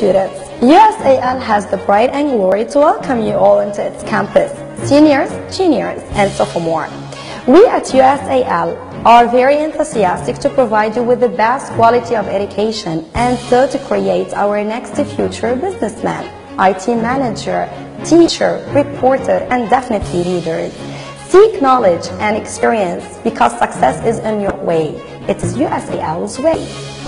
students. USAL has the pride and glory to welcome you all into its campus, seniors, juniors, and sophomores. We at USAL are very enthusiastic to provide you with the best quality of education and so to create our next future businessman, IT manager, teacher, reporter, and definitely leaders. Seek knowledge and experience because success is in your way. It is USAL's way.